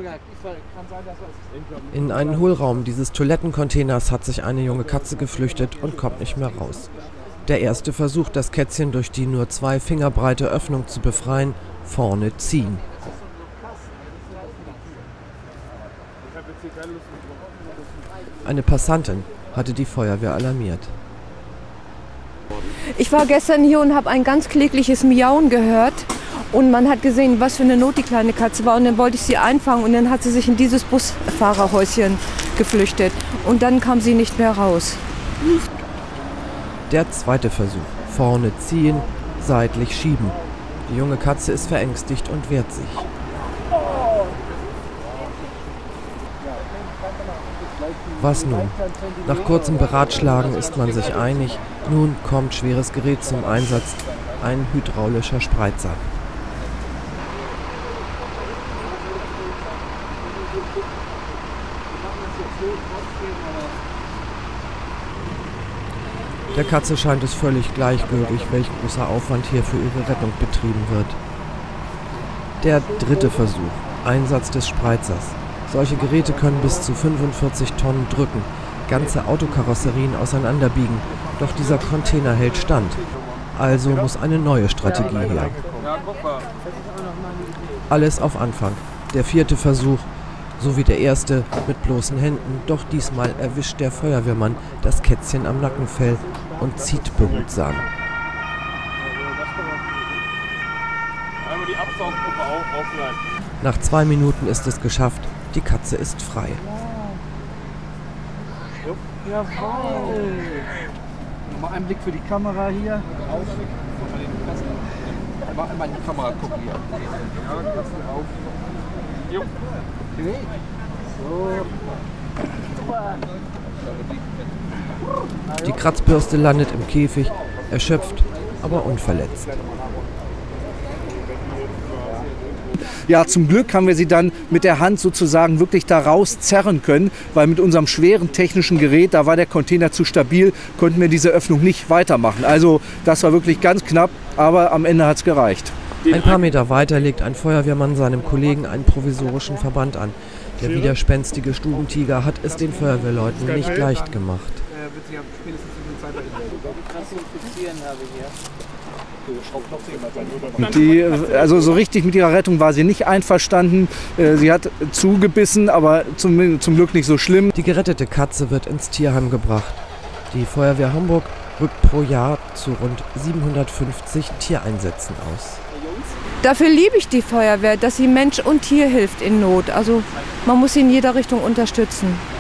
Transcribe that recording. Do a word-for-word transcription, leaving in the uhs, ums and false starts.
In einen Hohlraum dieses Toilettencontainers hat sich eine junge Katze geflüchtet und kommt nicht mehr raus. Der erste versucht, das Kätzchen durch die nur zwei Finger breite Öffnung zu befreien, vorne ziehen. Eine Passantin hatte die Feuerwehr alarmiert. Ich war gestern hier und habe ein ganz klägliches Miauen gehört und man hat gesehen, was für eine Not die kleine Katze war und dann wollte ich sie einfangen und dann hat sie sich in dieses Busfahrerhäuschen geflüchtet und dann kam sie nicht mehr raus. Der zweite Versuch, vorne ziehen, seitlich schieben. Die junge Katze ist verängstigt und wehrt sich. Was nun? Nach kurzem Beratschlagen ist man sich einig, nun kommt schweres Gerät zum Einsatz, ein hydraulischer Spreizer. Der Katze scheint es völlig gleichgültig, welch großer Aufwand hier für ihre Rettung betrieben wird. Der dritte Versuch, Einsatz des Spreizers. Solche Geräte können bis zu fünfundvierzig Tonnen drücken, ganze Autokarosserien auseinanderbiegen, doch dieser Container hält stand. Also muss eine neue Strategie her. Alles auf Anfang. Der vierte Versuch, so wie der erste, mit bloßen Händen, doch diesmal erwischt der Feuerwehrmann das Kätzchen am Nackenfell und zieht behutsam. Nach zwei Minuten ist es geschafft, die Katze ist frei. Jawohl! Mal einen Blick für die Kamera hier. Mal einmal in die Kamera gucken hier. Ja, Katzen auf. Jo. Okay. So. Die Kratzbürste landet im Käfig, erschöpft, aber unverletzt. Ja, zum Glück haben wir sie dann mit der Hand sozusagen wirklich da rauszerren können, weil mit unserem schweren technischen Gerät, da war der Container zu stabil, konnten wir diese Öffnung nicht weitermachen. Also das war wirklich ganz knapp, aber am Ende hat es gereicht. Ein paar Meter weiter legt ein Feuerwehrmann seinem Kollegen einen provisorischen Verband an. Der widerspenstige Stubentiger hat es den Feuerwehrleuten nicht leicht gemacht. Die, also so richtig mit ihrer Rettung war sie nicht einverstanden. Sie hat zugebissen, aber zum, zum Glück nicht so schlimm. Die gerettete Katze wird ins Tierheim gebracht. Die Feuerwehr Hamburg rückt pro Jahr zu rund siebenhundertfünfzig Tiereinsätzen aus. Dafür liebe ich die Feuerwehr, dass sie Mensch und Tier hilft in Not. Also man muss sie in jeder Richtung unterstützen.